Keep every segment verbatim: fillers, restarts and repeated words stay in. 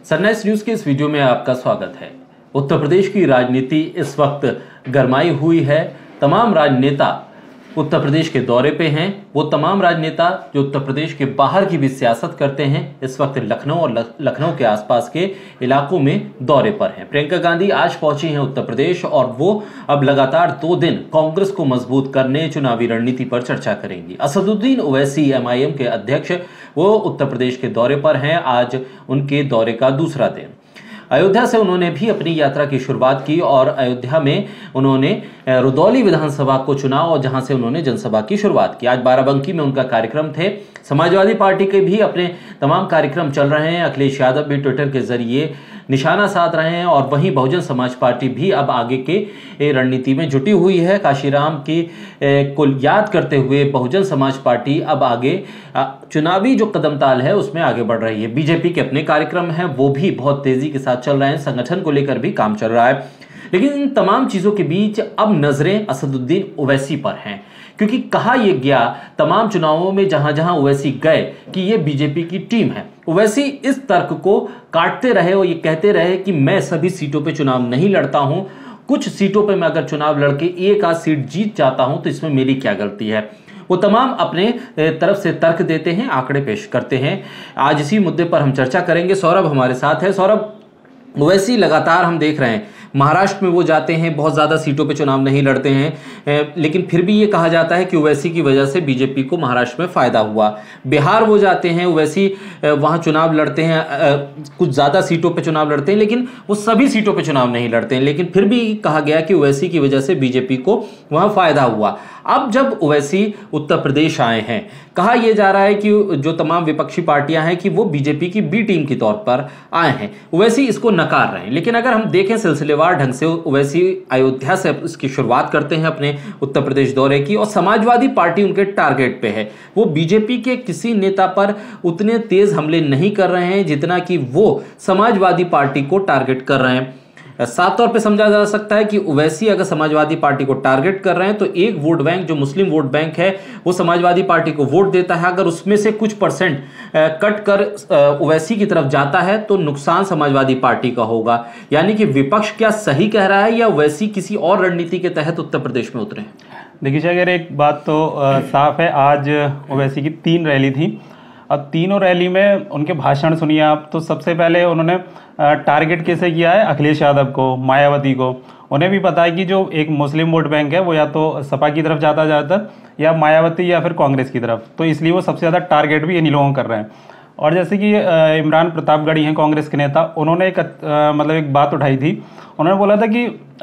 Sunrise news के इस video में आपका स्वागत है। उत्तर प्रदेश की राजनीति इस वक्त गरमाई हुई है। तमाम राजनेता उत्तर प्रदेश के दौरे पे हैं। वो तमाम राजनेता जो उत्तर प्रदेश के बाहर की भी सियासत करते हैं इस वक्त लखनऊ और लखनऊ के आसपास के इलाकों में दौरे पर हैं। प्रियंका गांधी आज पहुंची हैं उत्तर प्रदेश और वो अब लगातार दो दिन कांग्रेस को मजबूत करने, चुनावी रणनीति पर चर्चा करेंगी। Asaduddin Owaisi M I M के अध्यक्ष वो उत्तर प्रदेश के दौरे पर हैं। आज उनके दौरे का दूसरा दिन। अयोध्या से उन्होंने भी अपनी यात्रा की शुरुआत की और अयोध्या में उन्होंने रुदौली विधानसभा को चुना और जहां से उन्होंने जनसभा की शुरुआत की। आज बाराबंकी में उनका कार्यक्रम थे। समाजवादी पार्टी के भी अपने तमाम कार्यक्रम चल रहे हैं। अखिलेश यादव भी ट्विटर के जरिए निशाना साध रहे हैं और वहीं बहुजन समाज पार्टी भी अब आगे के रणनीति में जुटी हुई है। काशीराम की को याद करते हुए बहुजन समाज पार्टी अब आगे चुनावी जो कदम ताल है उसमें आगे बढ़ रही है। बीजेपी के अपने कार्यक्रम हैं, वो भी बहुत तेजी के साथ चल रहे हैं। संगठन को लेकर भी काम चल रहा है। लेकिन इन तमाम चीजों के बीच अब नजरें असदुद्दीन ओवैसी पर हैं, क्योंकि कहा यह गया तमाम चुनावों में जहां जहां ओवैसी गए कि ये बीजेपी की टीम है। ओवैसी इस तर्क को काटते रहे और ये कहते रहे कि मैं सभी सीटों पे चुनाव नहीं लड़ता हूं, कुछ सीटों पे मैं अगर चुनाव लड़के एक आध सीट जीत जाता हूं तो इसमें मेरी क्या गलती है। वो तमाम अपने तरफ से तर्क देते हैं, आंकड़े पेश करते हैं। आज इसी मुद्दे पर हम चर्चा करेंगे। सौरभ हमारे साथ है। सौरभ, ओवैसी लगातार हम देख रहे हैं महाराष्ट्र में वो जाते हैं, बहुत ज़्यादा सीटों पे चुनाव नहीं लड़ते हैं, लेकिन फिर भी ये कहा जाता है कि ओवैसी की वजह से बीजेपी को महाराष्ट्र में फ़ायदा हुआ। बिहार वो जाते हैं, ओवैसी वहाँ चुनाव लड़ते हैं, कुछ ज़्यादा सीटों पे चुनाव लड़ते हैं, लेकिन वो सभी सीटों पे चुनाव नहीं लड़ते हैं। लेकिन फिर भी कहा गया कि ओवैसी की वजह से बीजेपी को वहाँ फ़ायदा हुआ। अब जब ओवैसी उत्तर प्रदेश आए हैं, कहा यह जा रहा है कि जो तमाम विपक्षी पार्टियां हैं कि वो बीजेपी की बी टीम के तौर पर आए हैं। ओवैसी इसको नकार रहे हैं। लेकिन अगर हम देखें सिलसिलेवार ढंग से, ओवैसी अयोध्या से इसकी शुरुआत करते हैं अपने उत्तर प्रदेश दौरे की और समाजवादी पार्टी उनके टारगेट पे है। वो बीजेपी के किसी नेता पर उतने तेज हमले नहीं कर रहे हैं जितना कि वो समाजवादी पार्टी को टारगेट कर रहे हैं। साफ तौर पे समझा जा सकता है कि ओवैसी अगर समाजवादी पार्टी को टारगेट कर रहे हैं तो एक वोट बैंक जो मुस्लिम वोट बैंक है वो समाजवादी पार्टी को वोट देता है। अगर उसमें से कुछ परसेंट कट कर ओवैसी की तरफ जाता है तो नुकसान समाजवादी पार्टी का होगा। यानी कि विपक्ष क्या सही कह रहा है या ओवैसी किसी और रणनीति के तहत उत्तर प्रदेश में उतरे हैं? देखिए, अगर एक बात तो साफ है, आज ओवैसी की तीन रैली थी। अब तीनों रैली में उनके भाषण सुनिए आप। तो सबसे पहले उन्होंने टारगेट कैसे किया है अखिलेश यादव को, मायावती को। उन्हें भी पता है कि जो एक मुस्लिम वोट बैंक है वो या तो सपा की तरफ जाता जाता या मायावती या फिर कांग्रेस की तरफ, तो इसलिए वो सबसे ज़्यादा टारगेट भी इन्हीं लोगों कर रहे हैं। और जैसे कि इमरान प्रतापगढ़ी हैं कांग्रेस के नेता, उन्होंने एक आ, मतलब एक बात उठाई थी। उन्होंने बोला था कि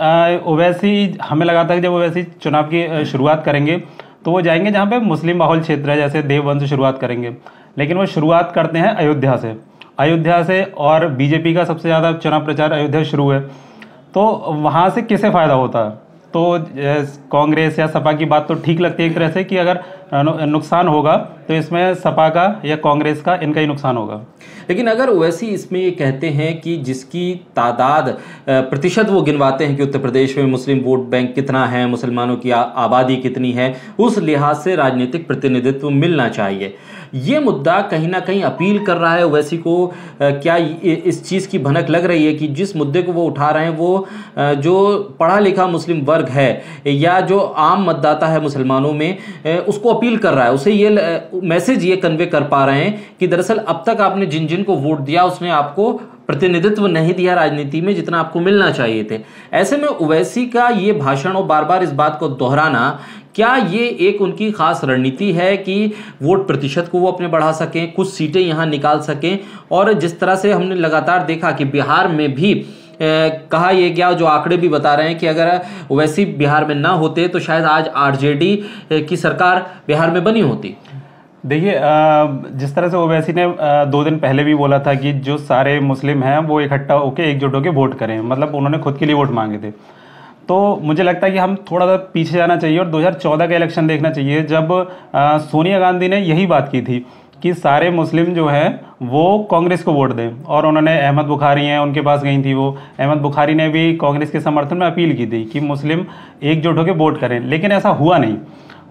ओवैसी, हमें लगा था कि जब ओवैसी चुनाव की शुरुआत करेंगे तो वो जाएंगे जहाँ पे मुस्लिम बहुल क्षेत्र है, जैसे देवबंद से शुरुआत करेंगे। लेकिन वो शुरुआत करते हैं अयोध्या से अयोध्या से और बीजेपी का सबसे ज़्यादा चुनाव प्रचार अयोध्या शुरू है। तो वहाँ से किसे फ़ायदा होता है? तो कांग्रेस या सपा की बात तो ठीक लगती है एक तरह से कि अगर नुकसान होगा तो इसमें सपा का या कांग्रेस का, इनका ही नुकसान होगा। लेकिन अगर ओवैसी इसमें ये कहते हैं कि जिसकी तादाद प्रतिशत वो गिनवाते हैं कि उत्तर प्रदेश में मुस्लिम वोट बैंक कितना है, मुसलमानों की आबादी कितनी है, उस लिहाज से राजनीतिक प्रतिनिधित्व मिलना चाहिए, ये मुद्दा कहीं ना कहीं अपील कर रहा है ओवैसी को। क्या इस चीज़ की भनक लग रही है कि जिस मुद्दे को वो उठा रहे हैं वो जो पढ़ा लिखा मुस्लिम वर्ग है या जो आम मतदाता है मुसलमानों में, उसको अपील कर रहा है, उसे ये मैसेज ये कन्वे कर पा रहे हैं कि दरअसल अब तक आपने जिन जिन को वोट दिया उसने आपको प्रतिनिधित्व नहीं दिया राजनीति में जितना आपको मिलना चाहिए थे। ऐसे में ओवैसी का ये भाषण और बार बार इस बात को दोहराना, क्या ये एक उनकी खास रणनीति है कि वोट प्रतिशत को वो अपने बढ़ा सकें, कुछ सीटें यहाँ निकाल सकें? और जिस तरह से हमने लगातार देखा कि बिहार में भी ए, कहा यह गया, जो आंकड़े भी बता रहे हैं कि अगर ओवैसी बिहार में ना होते तो शायद आज आरजेडी की सरकार बिहार में बनी होती। देखिए, जिस तरह से ओवैसी ने दो दिन पहले भी बोला था कि जो सारे मुस्लिम हैं वो इकट्ठा होकर एकजुट होकर वोट करें, मतलब उन्होंने खुद के लिए वोट मांगे थे। तो मुझे लगता है कि हम थोड़ा सा पीछे जाना चाहिए और दो हज़ार चौदह का इलेक्शन देखना चाहिए, जब सोनिया गांधी ने यही बात की थी कि सारे मुस्लिम जो हैं वो कांग्रेस को वोट दें। और उन्होंने, अहमद बुखारी हैं उनके पास गई थी वो, अहमद बुखारी ने भी कांग्रेस के समर्थन में अपील की थी कि मुस्लिम एकजुट होकर वोट करें। लेकिन ऐसा हुआ नहीं।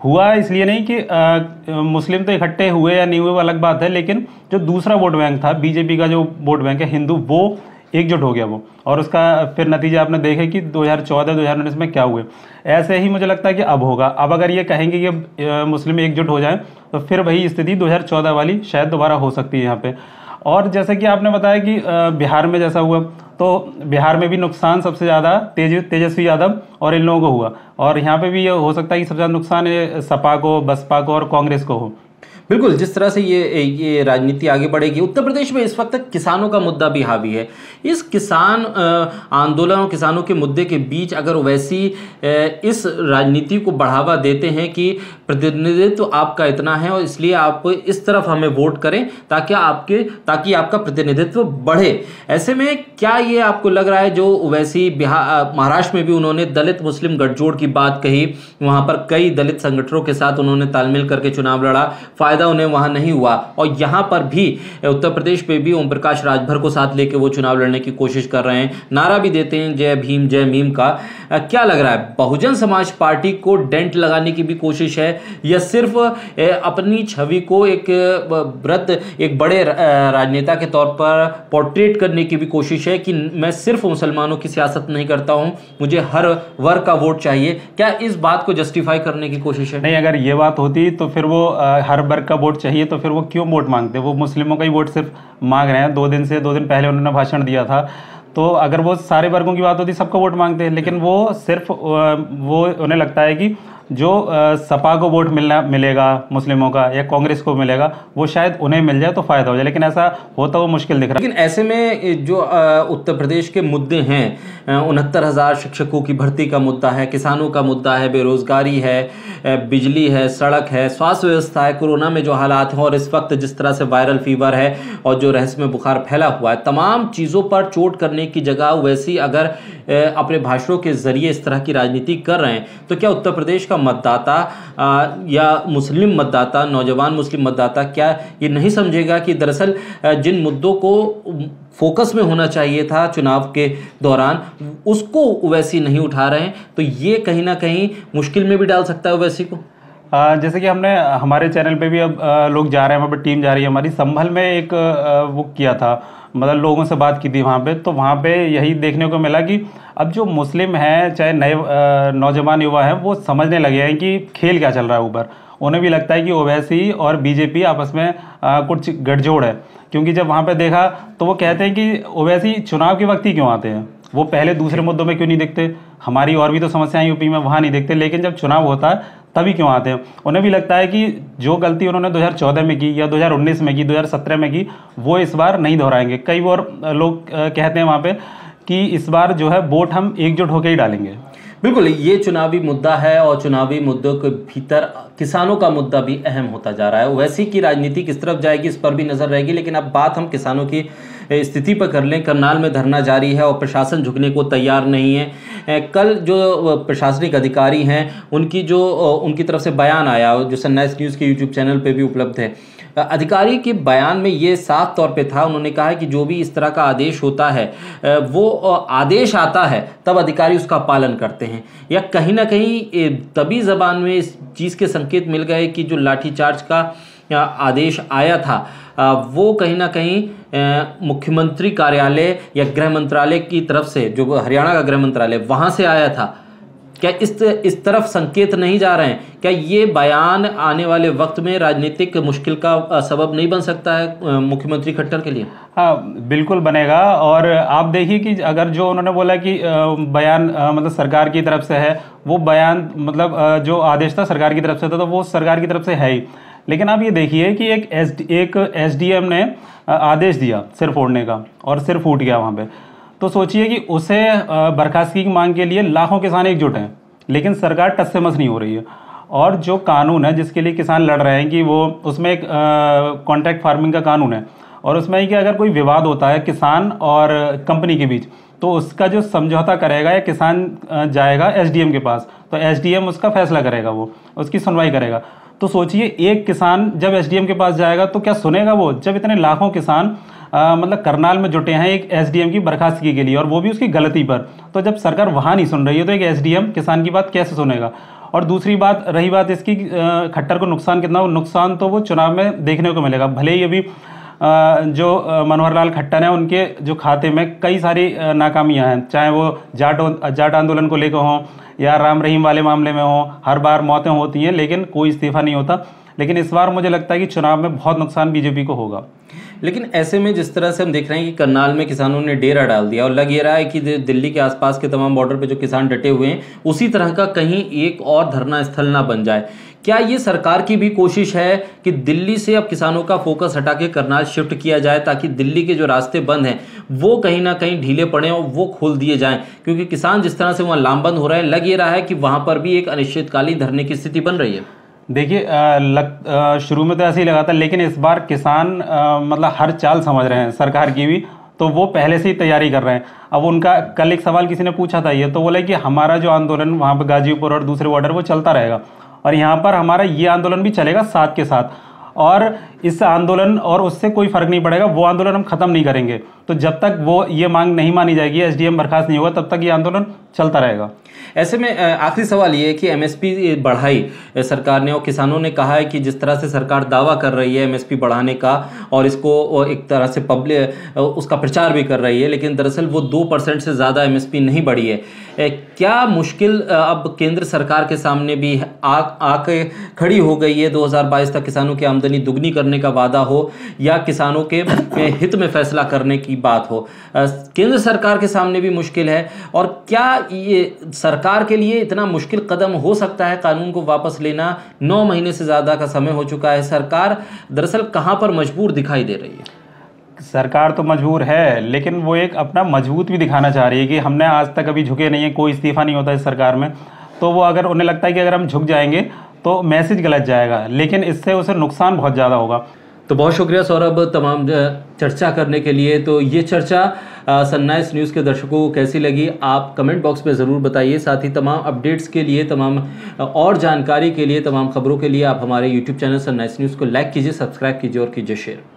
हुआ इसलिए नहीं कि आ, मुस्लिम तो इकट्ठे हुए या नहीं हुए वो अलग बात है, लेकिन जो दूसरा वोट बैंक था बीजेपी का, जो वोट बैंक है हिंदू, वो एकजुट हो गया वो, और उसका फिर नतीजा आपने देखे कि दो हज़ार चौदह दो हज़ार उन्नीस में क्या हुए। ऐसे ही मुझे लगता है कि अब होगा। अब अगर ये कहेंगे कि अब मुस्लिम एकजुट हो जाएं तो फिर वही स्थिति दो हज़ार चौदह वाली शायद दोबारा हो सकती है यहाँ पे। और जैसे कि आपने बताया कि बिहार में जैसा हुआ, तो बिहार में भी नुकसान सबसे ज़्यादा तेज तेजस्वी यादव और इन लोगों को हुआ, और यहाँ पे भी ये हो सकता है कि सबसे ज़्यादा नुकसान सपा को, बसपा को और कांग्रेस को हो। बिल्कुल, जिस तरह से ये ये राजनीति आगे बढ़ेगी, उत्तर प्रदेश में इस वक्त किसानों का मुद्दा भी हावी है। इस किसान आंदोलन और किसानों के मुद्दे के बीच अगर ओवैसी इस राजनीति को बढ़ावा देते हैं कि प्रतिनिधित्व आपका इतना है और इसलिए आप इस तरफ हमें वोट करें ताकि आपके ताकि आपका प्रतिनिधित्व बढ़े, ऐसे में क्या ये आपको लग रहा है जो ओवैसी बिहार महाराष्ट्र में भी उन्होंने दलित मुस्लिम गठजोड़ की बात कही, वहां पर कई दलित संगठनों के साथ उन्होंने तालमेल करके चुनाव लड़ा, फायदा उन्हें वहां नहीं हुआ, और यहां पर भी उत्तर प्रदेश में भी ओम प्रकाश राजभर को साथ लेके वो चुनाव लड़ने की कोशिश कर रहे हैं, नारा भी देते हैं जय भीम जय मीम का। क्या लग रहा है, बहुजन समाज पार्टी को डेंट लगाने की भी कोशिश है या सिर्फ अपनी छवि को एक व्रत एक बड़े राजनेता के तौर पर पोर्ट्रेट करने की भी कोशिश है कि मैं सिर्फ मुसलमानों की सियासत नहीं करता हूं, मुझे हर वर्ग का वोट चाहिए? क्या इस बात को जस्टिफाई करने की कोशिश है? नहीं, अगर ये बात होती तो फिर वो हर वर्ग का वोट चाहिए तो फिर वो क्यों वोट मांगते? वो मुस्लिमों का ही वोट सिर्फ मांग रहे हैं। दो दिन से दो दिन पहले उन्होंने भाषण दिया था, तो अगर वो सारे वर्गों की बात होती सबका वोट मांगते हैं, लेकिन वो सिर्फ वो उन्हें लगता है कि जो सपा को वोट मिलना मिलेगा मुस्लिमों का या कांग्रेस को मिलेगा वो शायद उन्हें मिल जाए तो फायदा हो जाए, लेकिन ऐसा होता वो मुश्किल दिख रहा है। लेकिन ऐसे में जो उत्तर प्रदेश के मुद्दे हैं, उनहत्तर हजार शिक्षकों की भर्ती का मुद्दा है, किसानों का मुद्दा है, बेरोजगारी है, बिजली है, सड़क है, स्वास्थ्य व्यवस्था है, कोरोना में जो हालात हैं और इस वक्त जिस तरह से वायरल फीवर है और जो रहस्यमय बुखार फैला हुआ है, तमाम चीज़ों पर चोट करने की जगह वैसी अगर अपने भाषणों के जरिए इस तरह की राजनीति कर रहे हैं तो क्या उत्तर प्रदेश का मतदाता या मुस्लिम मतदाता, नौजवान मुस्लिम मतदाता क्या ये नहीं समझेगा कि दरअसल जिन मुद्दों को फोकस में होना चाहिए था चुनाव के दौरान उसको ओवैसी नहीं उठा रहे हैं, तो ये कहीं ना कहीं मुश्किल में भी डाल सकता है ओवैसी को? आ, जैसे कि हमने हमारे चैनल पे भी अब आ, लोग जा रहे हैं, वहाँ पर टीम जा रही है हमारी, संभल में एक आ, वो किया था, मतलब लोगों से बात की थी वहाँ पे, तो वहाँ पे यही देखने को मिला कि अब जो मुस्लिम हैं, चाहे नए नौजवान युवा हैं, वो समझने लगे हैं कि खेल क्या चल रहा है ऊपर। उन्हें भी लगता है कि ओवैसी और बीजेपी आपस में आ, कुछ गठजोड़ है, क्योंकि जब वहाँ पे देखा तो वो कहते हैं कि ओवैसी चुनाव के वक्त ही क्यों आते हैं, वो पहले दूसरे मुद्दों में क्यों नहीं दिखते, हमारी और भी तो समस्याएं यूपी में वहाँ नहीं दिखते, लेकिन जब चुनाव होता है तभी क्यों आते हैं। उन्हें भी लगता है कि जो गलती उन्होंने दो हज़ार चौदह में की या दो हज़ार उन्नीस में की, दो हज़ार सत्रह में की, वो इस बार नहीं दोहराएंगे। कई और लोग कहते हैं वहाँ पे कि इस बार जो है वोट हम एकजुट होकर ही डालेंगे। बिल्कुल, ये चुनावी मुद्दा है और चुनावी मुद्दों के भीतर किसानों का मुद्दा भी अहम होता जा रहा है। ओवैसी की राजनीति किस तरफ जाएगी इस पर भी नजर रहेगी, लेकिन अब बात हम किसानों की स्थिति पर कर लें। करनाल में धरना जारी है और प्रशासन झुकने को तैयार नहीं है। कल जो प्रशासनिक अधिकारी हैं उनकी जो उनकी तरफ से बयान आया जो सनराइज न्यूज़ के यूट्यूब चैनल पे भी उपलब्ध है, अधिकारी के बयान में ये साफ तौर पे था, उन्होंने कहा कि जो भी इस तरह का आदेश होता है वो आदेश आता है तब अधिकारी उसका पालन करते हैं, या कहीं ना कहीं तभी जबान में इस चीज़ के संकेत मिल गए कि जो लाठीचार्ज का आदेश आया था वो कहीं ना कहीं मुख्यमंत्री कार्यालय या गृह मंत्रालय की तरफ से, जो हरियाणा का गृह मंत्रालय वहाँ से आया था। क्या इस इस तरफ संकेत नहीं जा रहे हैं? क्या ये बयान आने वाले वक्त में राजनीतिक मुश्किल का सबब नहीं बन सकता है मुख्यमंत्री खट्टर के लिए? हाँ, बिल्कुल बनेगा। और आप देखिए कि अगर जो उन्होंने बोला कि बयान मतलब सरकार की तरफ से है, वो बयान मतलब जो आदेश था सरकार की तरफ से था, तो वो सरकार की तरफ से है ही। लेकिन आप ये देखिए कि एक एस एक एसडीएम ने आदेश दिया सिर फोड़ने का और सिर फूट गया वहाँ पे, तो सोचिए कि उसे बर्खास्तगी की मांग के लिए लाखों किसान एकजुट हैं, लेकिन सरकार टस से मस नहीं हो रही है। और जो कानून है जिसके लिए किसान लड़ रहे हैं कि वो उसमें एक कॉन्ट्रैक्ट फार्मिंग का कानून है, और उसमें ही कि अगर कोई विवाद होता है किसान और कंपनी के बीच, तो उसका जो समझौता करेगा या किसान जाएगा एसडीएम के पास, तो एसडीएम उसका फैसला करेगा, वो उसकी सुनवाई करेगा। तो सोचिए एक किसान जब एसडीएम के पास जाएगा तो क्या सुनेगा वो, जब इतने लाखों किसान आ, मतलब करनाल में जुटे हैं एक एसडीएम की बर्खास्तगी के लिए, और वो भी उसकी गलती पर। तो जब सरकार वहाँ नहीं सुन रही है तो एक एसडीएम किसान की बात कैसे सुनेगा? और दूसरी बात रही बात इसकी अ, खट्टर को नुकसान कितना हो, नुकसान तो वो चुनाव में देखने को मिलेगा। भले ही अभी अ, जो अ, मनोहर लाल खट्टर हैं उनके जो खाते में कई सारी अ, नाकामियां हैं, चाहे वो जाट जाट आंदोलन को लेकर हों या राम रहीम वाले मामले में हों, हर बार मौतें होती हैं लेकिन कोई इस्तीफा नहीं होता। लेकिन इस बार मुझे लगता है कि चुनाव में बहुत नुकसान बीजेपी को होगा। लेकिन ऐसे में जिस तरह से हम देख रहे हैं कि करनाल में किसानों ने डेरा डाल दिया और लग ये रहा है कि दिल्ली के आसपास के तमाम बॉर्डर पे जो किसान डटे हुए हैं उसी तरह का कहीं एक और धरना स्थल ना बन जाए, क्या ये सरकार की भी कोशिश है कि दिल्ली से अब किसानों का फोकस हटा के करनाल शिफ्ट किया जाए ताकि दिल्ली के जो रास्ते बंद हैं वो कहीं ना कहीं ढीले पड़े और वो खोल दिए जाएं? क्योंकि किसान जिस तरह से वहाँ लामबंद हो रहे हैं, लग ये रहा है कि वहां पर भी एक अनिश्चितकालीन धरने की स्थिति बन रही है। देखिए लग शुरू में तो ऐसे ही लगा था, लेकिन इस बार किसान आ, मतलब हर चाल समझ रहे हैं सरकार की भी, तो वो पहले से ही तैयारी कर रहे हैं। अब उनका कल एक सवाल किसी ने पूछा था ये, तो बोला कि हमारा जो आंदोलन वहाँ पे गाजीपुर और दूसरे बॉर्डर वो चलता रहेगा और यहाँ पर हमारा ये आंदोलन भी चलेगा साथ के साथ, और इस आंदोलन और उससे कोई फर्क नहीं पड़ेगा, वो आंदोलन हम खत्म नहीं करेंगे। तो जब तक वो ये मांग नहीं मानी जाएगी, एसडीएम बर्खास्त नहीं होगा, तब तक ये आंदोलन चलता रहेगा। ऐसे में आखिरी सवाल ये है कि एमएसपी बढ़ाई सरकार ने और किसानों ने कहा है कि जिस तरह से सरकार दावा कर रही है एमएसपी बढ़ाने का और इसको एक तरह से पब्लिक उसका प्रचार भी कर रही है, लेकिन दरअसल वो दो परसेंट से ज़्यादा एमएसपी नहीं बढ़ी है। क्या मुश्किल अब केंद्र सरकार के सामने भी आ आके खड़ी हो गई है? दो हज़ार बाईस तक किसानों की आमदनी दुगनी करने का वादा हो या किसानों के हित में फैसला करने की बात हो, केंद्र सरकार के सामने भी मुश्किल है। और क्या ये सरकार के लिए इतना मुश्किल कदम हो सकता है कानून को वापस लेना? नौ महीने से ज़्यादा का समय हो चुका है, सरकार दरअसल कहाँ पर मजबूर दिखाई दे रही है? सरकार तो मजबूर है, लेकिन वो एक अपना मजबूत भी दिखाना चाह रही है कि हमने आज तक अभी झुके नहीं है, कोई इस्तीफा नहीं होता इस सरकार में। तो वो अगर उन्हें लगता है कि अगर हम झुक जाएंगे तो मैसेज गलत जाएगा, लेकिन इससे उसे नुकसान बहुत ज़्यादा होगा। तो बहुत शुक्रिया सौरभ तमाम चर्चा करने के लिए। तो ये चर्चा सनराइज न्यूज़ के दर्शकों को कैसी लगी आप कमेंट बॉक्स में ज़रूर बताइए। साथ ही तमाम अपडेट्स के लिए, तमाम और जानकारी के लिए, तमाम खबरों के लिए आप हमारे यूट्यूब चैनल सनराइज न्यूज़ को लाइक कीजिए, सब्सक्राइब कीजिए और कीजिए शेयर।